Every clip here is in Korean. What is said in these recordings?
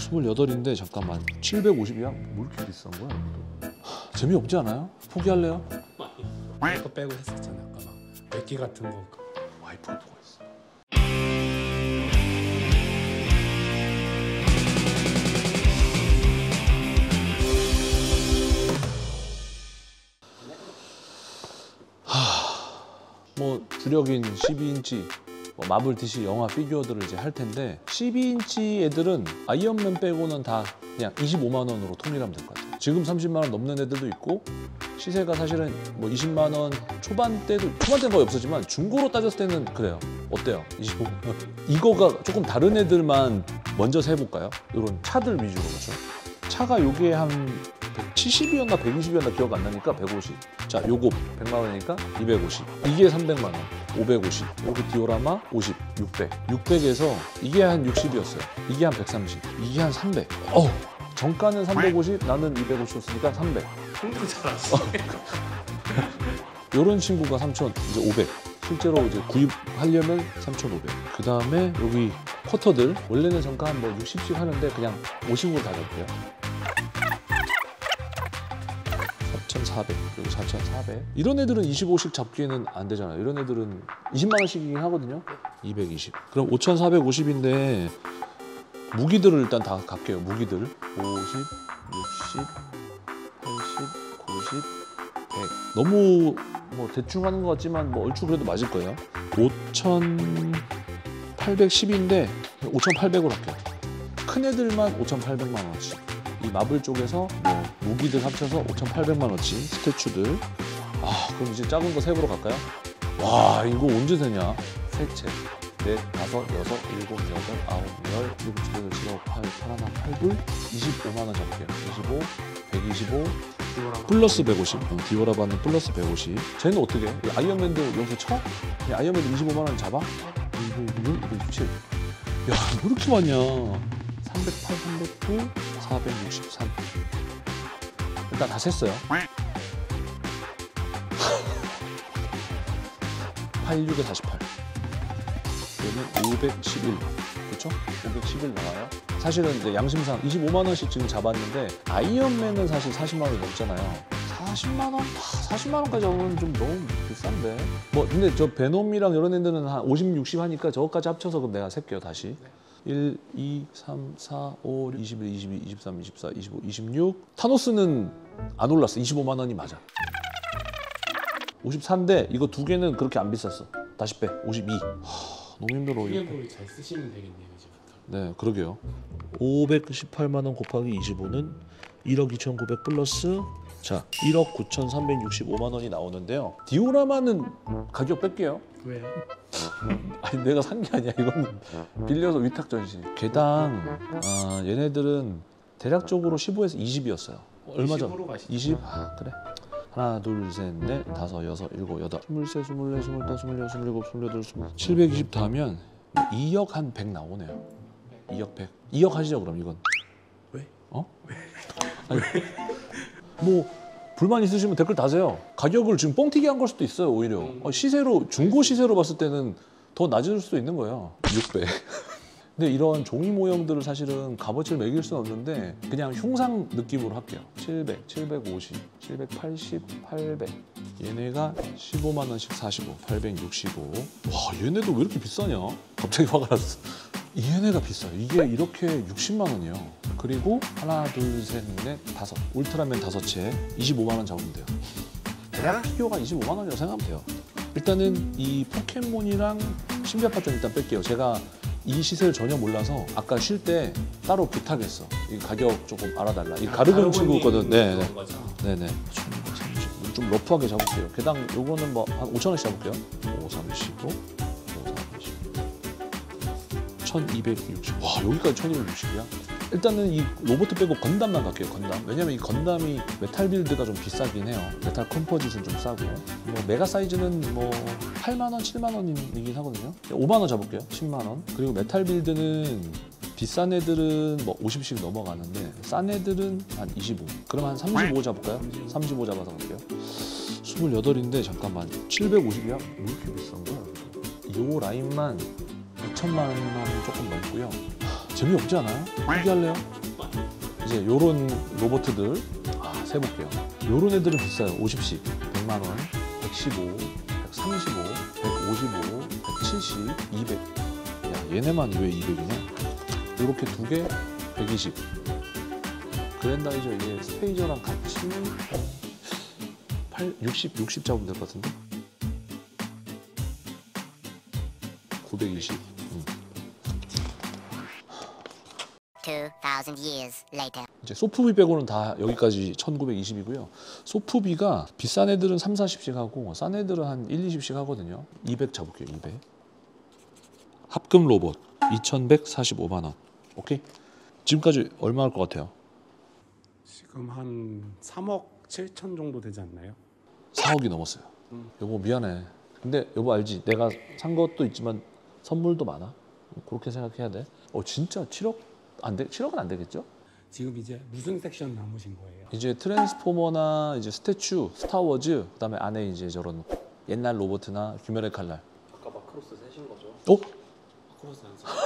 28인데 잠깐만 750이야? 뭐 이렇게 비싼 거야? 재미없지 않아요? 포기할래요? 이거 빼고 했었잖아. 아까 막 맥기 같은 거. 와이프가 보고 있어. 뭐 주력인 12인치 마블 DC 영화 피규어들을 이제 할 텐데 12인치 애들은 아이언맨 빼고는 다 그냥 25만 원으로 통일하면 될 것 같아요. 지금 30만 원 넘는 애들도 있고 시세가 사실은 뭐 20만 원 초반대는 거의 없었지만 중고로 따졌을 때는 그래요. 어때요? 25만 원. 이거가 조금 다른 애들만 먼저 세볼까요? 이런 차들 위주로 그렇죠? 차가 요게 한 170이었나 120이었나 기억 안 나니까 150. 자, 요거 100만 원이니까 250. 이게 300만 원. 550. 요거 디오라마 50. 600. 600에서 이게 한 60이었어요. 이게 한 130. 이게 한 300. 정가는 350, 나는 250였으니까 300. 성능 잘하시네. 요런 친구가 3,000, 이제 500. 실제로 이제 구입하려면 3,500. 그 다음에 여기 쿼터들 원래는 정가 한 뭐 60씩 하는데 그냥 50으로 다 잡고요. 4,400, 여기 4,400. 이런 애들은 25씩 잡기에는 안 되잖아요. 이런 애들은 20만 원씩이긴 하거든요. 220. 그럼 5,450인데 무기들을 일단 다 갈게요. 무기들 50, 60, 80, 90, 100. 너무 뭐 대충 하는 것 같지만 뭐 얼추 그래도 맞을 거예요. 5,810인데 5,800으로 할게요. 큰 애들만 5,800만 원어치. 이 마블 쪽에서 뭐 무기들 합쳐서 5,800만 원어치 스태츄들. 그럼 이제 작은 거 세보러 갈까요? 와, 이거 언제 세냐? 세 채. 4, 5, 6, 7, 8, 9, 10, 11, 12, 8, 8, 8, 25만 원 잡을게요. 25, 125, 플러스 150. 디오라바는 플러스 150. 쟤는 어떻게 해? 아이언맨도 여기서 쳐? 아이언맨도 25만 원 잡아? 227. 야, 왜 이렇게 많냐? 308, 309, 463. 일단 다 셌어요. 86에 48. 얘는 511. 그렇죠? 511 나와요. 사실은 이제 양심상 25만 원씩 지금 잡았는데 아이언맨은 사실 40만 원이 넘잖아요. 40만 원? 40만 원까지 잡으면 좀 너무 비싼데. 뭐 근데 저 베놈이랑 이런 애들은 한 50, 60 하니까 저거까지 합쳐서 그럼 내가 셀게요 다시. 1, 2, 3, 4, 5, 21, 22, 23, 24, 25, 26. 타노스는 안 올랐어. 25만 원이 맞아. 54인데 이거 두 개는 그렇게 안 비쌌어. 다시 빼. 52. 너무 힘들어. 피규어를 잘 쓰시면 되겠네요 이제부터. 네, 그러게요. 518만 원 곱하기 25는 1억 2,900 플러스 자 1억 9,365만 원이 나오는데요. 디오라마는 가격 뺄게요. 왜요? 아니 내가 산 게 아니야. 이거는 빌려서 위탁 전시. 개당 얘네들은 대략적으로 15에서 20이었어요. 얼마 전? 20으로 가시죠. 20? 그래. 하나, 둘, 셋, 넷, 다섯, 여섯, 일곱, 여덟, 23, 24, 25, 26, 27, 28, 720 다 하면 2억 한 100 나오네요. 2억 100. 2억 하시죠 그럼 이건. 왜? 아니, 뭐 불만 있으시면 댓글 다세요. 가격을 지금 뻥튀기 한 걸 수도 있어요 오히려. 시세로 중고 시세로 봤을 때는 더 낮을 수도 있는 거예요. 600. 근데 이런 종이 모형들을 사실은 값어치를 매길 수는 없는데 그냥 흉상 느낌으로 할게요. 700, 750, 780, 800. 얘네가 15만 원씩 45, 865. 와, 얘네도 왜 이렇게 비싸냐? 갑자기 화가 났어. 얘네가 비싸요. 이게 이렇게 60만 원이에요. 그리고 하나, 둘, 셋, 넷, 다섯. 울트라맨 5채 25만 원 잡으면 돼요. 대략 피규어가 25만 원이라고 생각하면 돼요. 일단은 이 포켓몬이랑 신비아파트는 일단 뺄게요. 제가 이 시세를 전혀 몰라서 아까 쉴 때 따로 부탁했어. 이 가격 조금 알아달라. 이 가르곤 친구거든. 네네. 네네. 1230. 좀 러프하게 잡을게요. 개당 요거는 뭐 한 5,000원씩 잡을게요. 535, 530, 1260. 와, 여기까지 1260이야? 일단은 이 로봇 빼고 건담만 갈게요. 건담. 왜냐면 이 건담이 메탈 빌드가 좀 비싸긴 해요. 메탈 컴포짓은 좀 싸고. 뭐 메가 사이즈는 뭐 8만 원, 7만 원이긴 하거든요. 5만 원 잡을게요. 10만 원. 그리고 메탈 빌드는 비싼 애들은 뭐 50씩 넘어가는데 싼 애들은 한 25. 그럼 한 35 잡을까요? 35 잡아서 갈게요. 28인데 잠깐만 750이야? 왜 이렇게 비싼 거야? 이 라인만 2천만 원 조금 넘고요. 재미없지 않아요? 포기할래요? 이제 요런 로봇들 세볼게요. 요런 애들은 비싸요. 50씩 100만 원, 115, 135, 155, 170, 200. 야, 얘네만 왜 200이냐? 요렇게 두 개 120. 그랜다이저 이게 스페이저랑 같이 60 잡으면 될 것 같은데? 920. 2,000 years later. 이제 소프비 빼고는 다 여기까지 1920이고요. 소프비가 비싼 애들은 3, 40씩 하고 싼 애들은 한 1, 20씩 하거든요. 200 잡을게요. 200. 합금 로봇 2,145만 원. 오케이? 지금까지 얼마 할 것 같아요? 지금 한 3억 7천 정도 되지 않나요? 4억이 넘었어요. 여보 미안해. 근데 여보 알지? 내가 산 것도 있지만 선물도 많아. 그렇게 생각해야 돼. 진짜 7억 안 돼? 7억은 안 되겠죠? 지금 이제 무슨 섹션 남으신 거예요? 이제 트랜스포머나 이제 스태츄, 스타워즈, 그다음에 안에 이제 저런 옛날 로봇이나 규멸의 칼날. 아까 마크로스 세신 거죠? 마크로스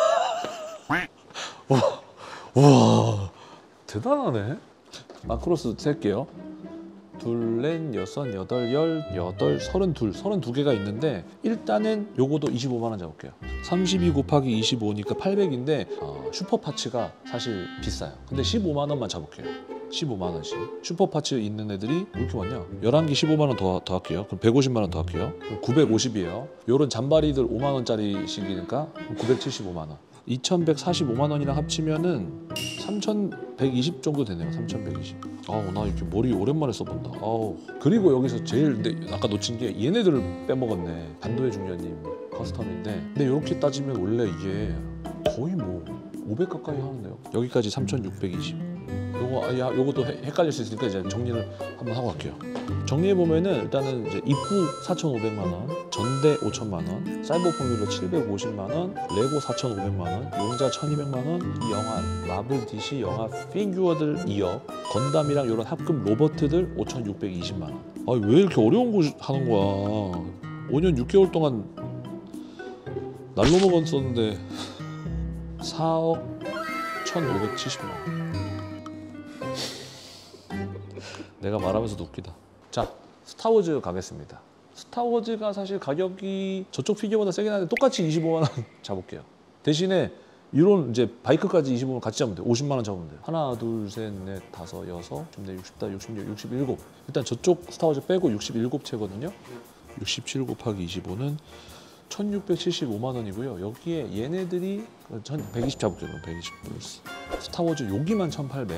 안 와 대단하네. 마크로스 셀게요. 둘, 넷, 여섯, 여덟, 열, 32개가 있는데 일단은 요거도 25만 원 잡을게요. 32 곱하기 25니까 800인데 슈퍼파츠가 사실 비싸요. 근데 15만 원만 잡을게요. 15만 원씩. 슈퍼파츠 있는 애들이 왜 이렇게 많냐? 11개 15만 원 더 할게요. 그럼 150만 원 더 할게요. 그럼 950이에요. 요런 잔바리들 5만 원짜리씩이니까 975만 원. 2,145만 원이랑 합치면은 3,120 정도 되네요. 3,120. 나 이렇게 머리 오랜만에 써본다. 그리고 여기서 제일 근데 아까 놓친 게 얘네들을 빼먹었네. 반도의 중년님 커스텀인데. 근데 이렇게 따지면 원래 이게 거의 뭐 500 가까이 하는데요. 여기까지 3,620. 요것도 헷갈릴 수 있으니까 이제 정리를 한번 하고 갈게요. 정리해 보면은 일단은 이제 입구 4,500만 원, 전대 5천만 원, 사이버 포뮬러 750만 원, 레고 4,500만 원, 용자 1,200만 원, 이 영화 마블 DC 영화 피규어들 2억, 건담이랑 이런 합금 로버트들 5,620만 원. 왜 이렇게 어려운 거 하는 거야? 5년 6개월 동안 날로 먹었었는데 4억 1,570만 원. 내가 말하면서도 웃기다. 자, 스타워즈 가겠습니다. 스타워즈가 사실 가격이 저쪽 피규어보다 세긴 한데 똑같이 25만 원 잡을게요. 대신에 이런 이제 바이크까지 25만 원 같이 잡으면 돼요. 50만 원 잡으면 돼요. 하나, 둘, 셋, 넷, 다섯, 여섯, 60다, 66, 67. 일단 저쪽 스타워즈 빼고 67채거든요. 67 곱하기 25는 1,675만 원이고요. 여기에 얘네들이 120 잡을게요. 120 플러스. 스타워즈 여기만 1,800.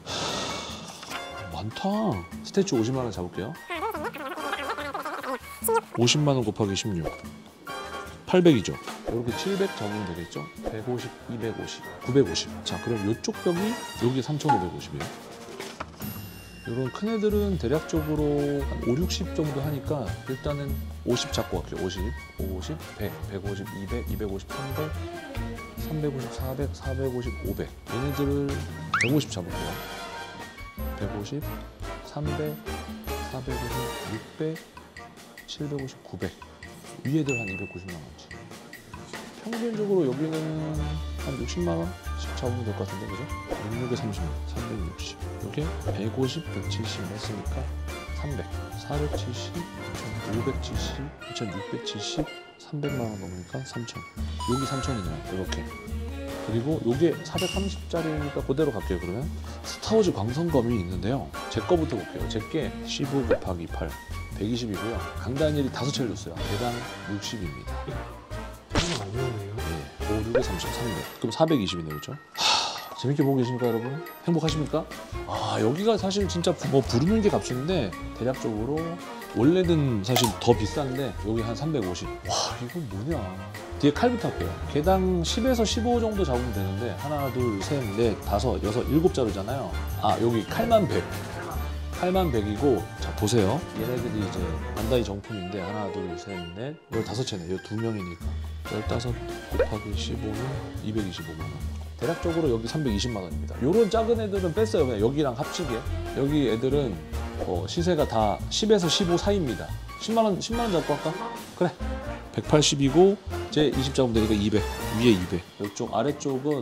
많다. 스태츄 50만 원 잡을게요. 50만 원 곱하기 16. 800이죠. 이렇게 700 잡으면 되겠죠. 150, 250, 950. 자, 그럼 이쪽 벽이 여기 3,550이에요. 이런 큰 애들은 대략적으로 한 5, 60 정도 하니까 일단은 50 잡고 갈게요. 50, 100, 150, 200, 250, 300, 350, 400, 450, 500. 얘네들을 150 잡을게요. 150, 300, 450, 600, 750, 900. 위에들 한 290만 원치. 평균적으로 여기는 한 60만 원씩 잡으면 될 것 같은데, 그죠? 66에 30만, 360. 이게 150, 170 했으니까 300, 470, 570, 2670, 300만 원 넘으니까 3,000. 여기 3,000이네요. 이렇게. 그리고 요게 430짜리니까 그대로 갈게요. 그러면 스타워즈 광선검이 있는데요. 제 거부터 볼게요. 제게 15 곱하기 8 120이고요. 강다니엘이 5채를 줬어요. 개당 60입니다. 정말 많이 오네요. 네, 5, 6에 30, 300. 그럼 420이네요. 그렇죠? 재밌게 보고 계십니까, 여러분? 행복하십니까? 여기가 사실 진짜 뭐 부르는 게 값인데 대략적으로 원래는 사실 더 비싼데 여기 한 350. 와, 이건 뭐냐? 뒤에 칼부터 할게요. 개당 10에서 15 정도 잡으면 되는데 하나, 둘, 셋, 넷, 다섯, 여섯, 7자루잖아요. 여기 칼만 100. 칼만 100이고 자 보세요. 얘네들이 이제 반다이 정품인데 하나, 둘, 셋, 넷, 15채네. 이 2명이니까 15 곱하기 15는 225만 원. 대략적으로 여기 320만 원입니다. 요런 작은 애들은 뺐어요. 그냥 여기랑 합치게. 여기 애들은 시세가 다 10에서 15 사이입니다. 10만 원 잡고 할까? 그래. 180이고 제 20 잡으면 되니까 200. 위에 200. 이쪽 아래쪽은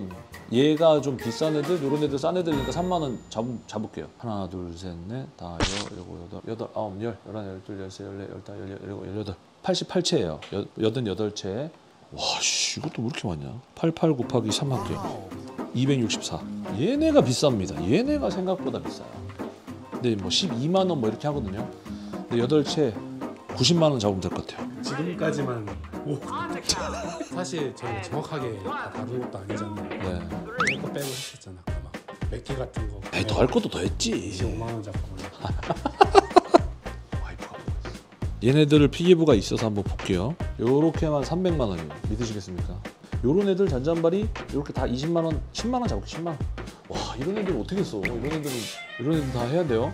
얘가 좀 비싼 애들, 요런 애들 싼 애들이니까 3만 원 잡을게요. 하나, 둘, 셋, 넷, 다, 여덟, 아홉, 열, 열하나, 열둘, 열세, 열네, 열다, 열일곱, 열여덟. 88채예요. 88채. 와, 씨, 이것도 왜 이렇게 많냐? 88 곱하기 3 할게요. 264. 얘네가 비쌉니다. 얘네가 생각보다 비싸요. 근데 뭐 12만 원 뭐 이렇게 하거든요. 근데 8채 90만 원 잡으면 될 것 같아요. 지금까지만 오. 사실 저희가 정확하게 다 다룬 것도 아니잖아요. 네. 이거 빼고 했었잖아. 막 몇 개 같은 거. 에이, 더 할 것도 더 했지. 25만 원 잡고. 와이프가 보고 있어. 얘네들을 피기부가 있어서 한번 볼게요. 요렇게만 300만 원이에요. 믿으시겠습니까? 요런 애들 잔잔바리 이렇게 다 20만 원, 10만 원 잡을게. 10만 원. 와, 이런 애들 어떻게 써? 이런 애들 다 해야 돼요.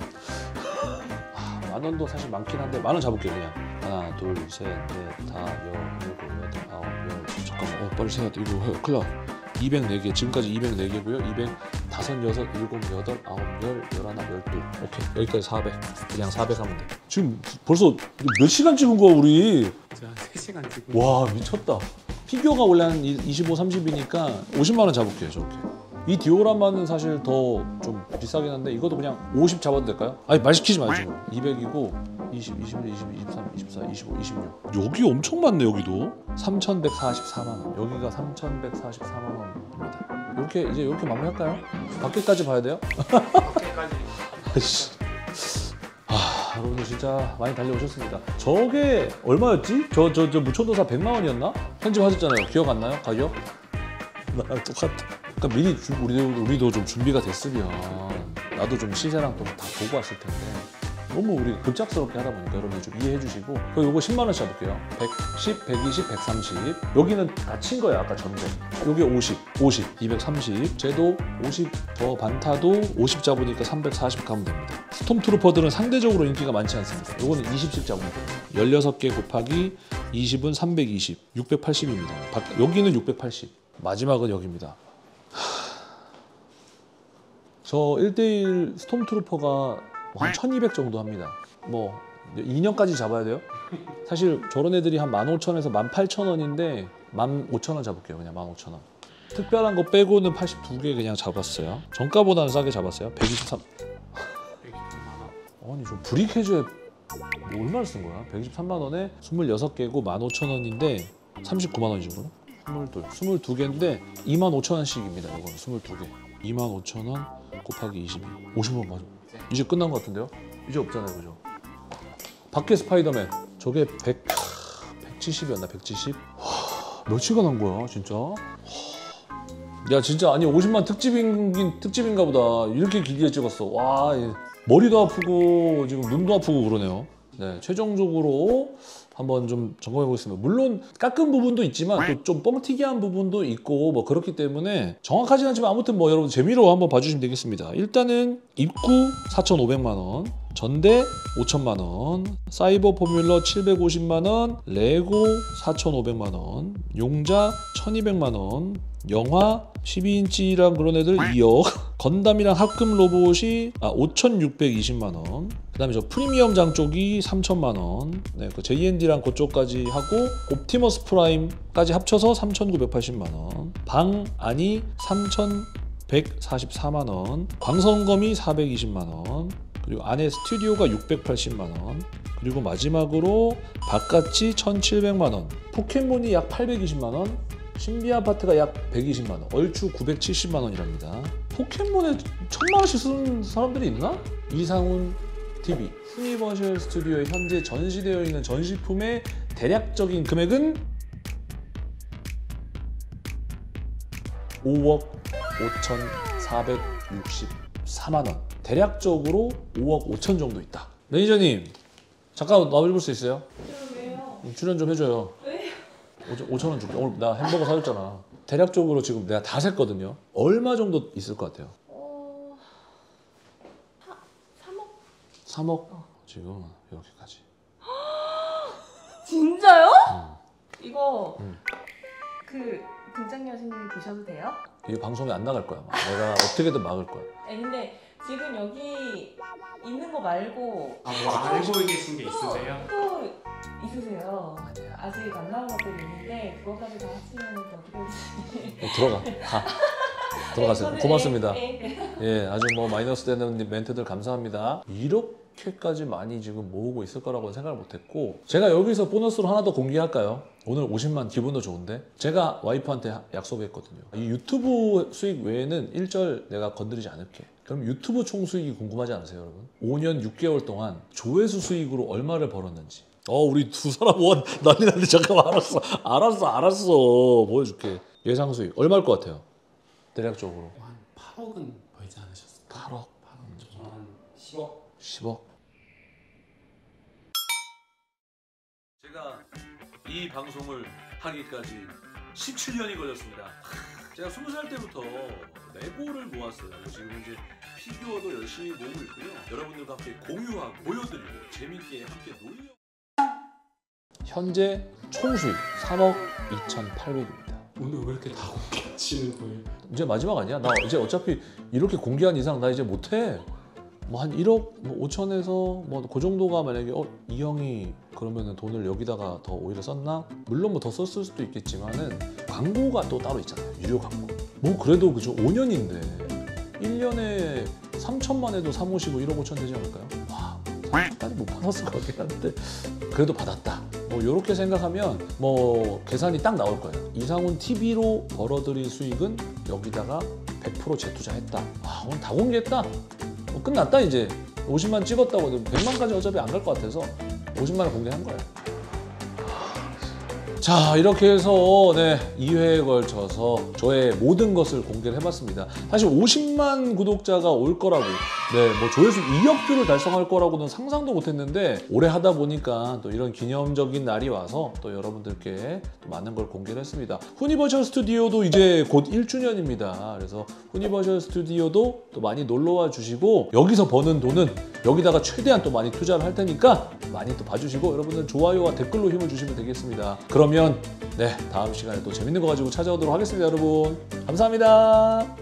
만 원도 사실 많긴 한데 만 원 잡을게요. 그냥 하나, 둘, 셋, 넷, 다, 여, 일곱, 여덟, 아홉, 열. 잠깐만, 빨리 세야 돼. 이거 큰일 나. 204개, 지금까지 204개고요. 205, 6, 7, 8, 9, 10, 11, 12. 오케이, 여기까지 400. 그냥 400 하면 돼. 지금 벌써 몇 시간 찍은 거야 우리? 제가 3시간 찍고. 와, 미쳤다. 피규어가 원래 한 25, 30이니까 50만 원 잡을게요. 저렇게. 이 디오라마는 사실 더 좀 비싸긴 한데 이것도 그냥 50 잡아도 될까요? 아니, 말 시키지 마시고. 200이고 20, 21, 22, 23, 24, 25, 26. 여기 엄청 많네. 여기도 3,144만 원. 여기가 3,144만 원입니다. 이렇게 마무리할까요? 밖에까지 봐야 돼요? 밖에까지. 여러분들 진짜 많이 달려오셨습니다. 저게 얼마였지? 저 무초도사 100만 원이었나? 편집하셨잖아요. 기억 안 나요? 가격? 나랑 똑같아. 그러니까 미리 우리도 좀 준비가 됐으면 나도 좀 시세랑 또 다 보고 왔을 텐데 너무 우리 급작스럽게 하다 보니까 여러분들 좀 이해해 주시고 그리고 요거 10만 원씩 잡을게요. 110, 120, 130 여기는 다 친 거야 아까 전대. 여기 50, 230 쟤도 50 더 반타도 50 잡으니까 340 가면 됩니다. 스톰트루퍼들은 상대적으로 인기가 많지 않습니다. 요거는 20씩 잡으면 돼요. 16개 곱하기 20은 320, 680입니다. 여기는 680. 마지막은 여기입니다. 저 1대1 스톰트루퍼가 한 1200 정도 합니다. 뭐 2년까지 잡아야 돼요? 사실 저런 애들이 한 15,000원에서 18,000원인데 15,000원 잡을게요. 그냥 15,000원. 특별한 거 빼고는 82개 그냥 잡았어요. 정가보다는 싸게 잡았어요. 123. 123만 원. 아니 저 브릭해줘야 얼마를 쓴 거야? 123만 원에 26개고 15,000원인데 39만 원이죠 그럼? 22개인데 25,000원씩입니다. 이거는 22개. 25,000원 곱하기 22. 50원 맞아. 이제 끝난 것 같은데요? 이제 없잖아요, 그죠? 밖에 스파이더맨. 저게 170이었나? 170? 몇 시간 한 거야, 진짜? 야, 진짜 아니 50만 특집인가 보다. 이렇게 길게 찍었어. 와, 머리도 아프고 지금 눈도 아프고 그러네요. 네, 최종적으로 한번 좀 점검해 보겠습니다. 물론 깎은 부분도 있지만 또 좀 뻥튀기한 부분도 있고 뭐 그렇기 때문에 정확하진 않지만 아무튼 뭐 여러분 재미로 한번 봐주시면 되겠습니다. 일단은 입구 4,500만 원, 전대 5,000만 원, 사이버 포뮬러 750만 원, 레고 4,500만 원, 용자 1,200만 원, 영화 12인치랑 그런 애들 2억, 건담이랑 합금 로봇이 5,620만 원, 그다음에 저 프리미엄 장 쪽이 3,000만 원, 네, 그 JND랑 그쪽까지 하고 옵티머스 프라임까지 합쳐서 3,980만 원, 방 안이 3,144만 원, 광선검이 420만 원, 그리고 안에 스튜디오가 680만 원, 그리고 마지막으로 바깥이 1,700만 원, 포켓몬이 약 820만 원, 신비 아파트가 약 120만 원, 얼추 970만 원이랍니다. 포켓몬에 1,000만 원씩 쓰는 사람들이 있나? 이상훈 TV 유니버셜 스튜디오에 현재 전시되어 있는 전시품의 대략적인 금액은 5억 5,464만 원. 대략적으로 5억 5천 정도 있다. 매니저님 잠깐 나와줄 수 있어요? 왜요? 출연 좀 해줘요. 왜요? 5,000원 줄게. 오늘 나 햄버거 사줬잖아. 대략적으로 지금 내가 다 샜거든요. 얼마 정도 있을 것 같아요? 3억? 3억? 지금 이렇게까지. 진짜요? 응. 이거 응. 그 등장 여신님이 보셔도 돼요? 이 방송에 안 나갈 거야. 아마. 내가 어떻게든 막을 거야. 아니 근데 지금 여기 있는 거 말고 뭐 알고 계신 게 있으세요? 또 있으세요. 아니야. 아직 안 나온 것들이 있는데 그거까지 다 하시면 어떻게 되지? 들어가. 가. 들어가세요. 고맙습니다. 네. 예, 아주 뭐 마이너스 되는 멘트들 감사합니다. 이렇게까지 많이 지금 모으고 있을 거라고는 생각을 못했고, 제가 여기서 보너스로 하나 더 공개할까요? 오늘 50만 기분도 좋은데, 제가 와이프한테 약속했거든요. 이 유튜브 수익 외에는 일절 내가 건드리지 않을게. 그럼 유튜브 총 수익이 궁금하지 않으세요, 여러분? 5년 6개월 동안 조회수 수익으로 얼마를 벌었는지. 우리 두 사람 원 난리 났는데, 잠깐만. 알았어 보여줄게. 예상 수익 얼마일 것 같아요? 대략적으로 한 8억은 벌지 않으셨어요? 8억, 8억 한 10억? 10억. 제가 이 방송을 하기까지 17년이 걸렸습니다. 제가 20살 때부터 레고를 모았어요. 지금 이제 피규어도 열심히 모으고 있고요. 여러분들과 함께 공유하고 보여드리고 재밌게 함께 놀려. 현재 총 수익 3억 2,800입니다. 오늘 왜 이렇게 다 공개하시는 거예요? 이제 마지막 아니야? 나 이제 어차피 이렇게 공개한 이상 나 이제 못해. 뭐 한 1억 5천에서 뭐 그 정도가 만약에 이 형이 그러면은 돈을 여기다가 더 오히려 썼나? 물론 뭐 더 썼을 수도 있겠지만은 광고가 또 따로 있잖아요. 유료 광고. 뭐 그래도 그죠 5년인데 1년에 3천만 해도 3, 5, 15, 1억 5천 되지 않을까요? 와, 3천까지 못 받았을 것 같긴 한데 그래도 받았다. 뭐 이렇게 생각하면 뭐 계산이 딱 나올 거예요. 이상훈 TV로 벌어들인 수익은 여기다가 100% 재투자했다. 와, 오늘 다 공개했다. 뭐 끝났다 이제. 50만 찍었다고 100만까지 어차피 안 갈 것 같아서 50만을 공개한 거예요. 자, 이렇게 해서 2회에 걸쳐서 저의 모든 것을 공개를 해봤습니다. 사실 50만 구독자가 올 거라고, 뭐 조회수 2억 뷰를 달성할 거라고는 상상도 못했는데 올해 하다 보니까 또 이런 기념적인 날이 와서 또 여러분들께 또 많은 걸 공개를 했습니다. 후니버셜 스튜디오도 이제 곧 1주년입니다. 그래서 후니버셜 스튜디오도 또 많이 놀러와 주시고 여기서 버는 돈은 여기다가 최대한 또 많이 투자를 할 테니까 많이 또 봐주시고 여러분들 좋아요와 댓글로 힘을 주시면 되겠습니다. 그러면 다음 시간에 또 재밌는 거 가지고 찾아오도록 하겠습니다. 여러분 감사합니다.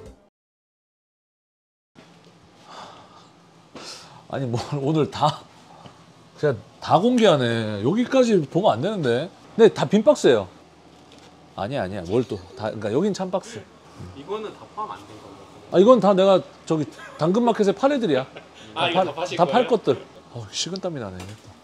아니 뭐 오늘 그냥 다 공개하네. 여기까지 보면 안 되는데. 네, 다 빈 박스예요. 아니야 뭘 또 다, 그러니까 여긴 찬 박스. 이거는 다 포함 안 된 건가요? 이건 다 내가 저기 당근마켓에 팔 애들이야. 이거 다 파실 다 팔 거예요? 것들. 식은땀이 나네.